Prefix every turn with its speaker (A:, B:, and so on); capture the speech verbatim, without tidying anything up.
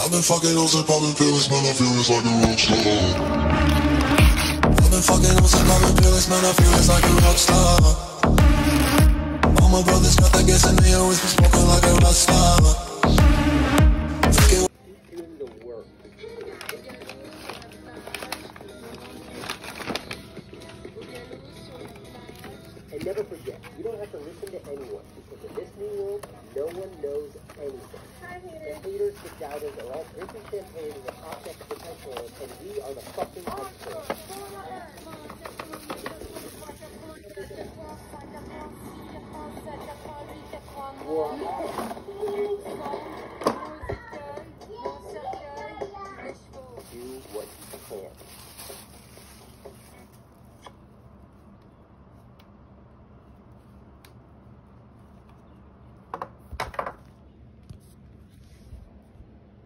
A: I've been fucking hoes and popping pills, man, I feel it's like a rock star. I've been fucking hoes and popping pills, man, I feel it's like a rock star. All my brothers got that gas and they always been smoking like a rock star. Fucking
B: doing the work. And never forget, you don't have to listen to anyone, because in this new world, no one knows anything. The haters, the doubters are all drinking champagne with object potential, and we are the fucking experts. We're all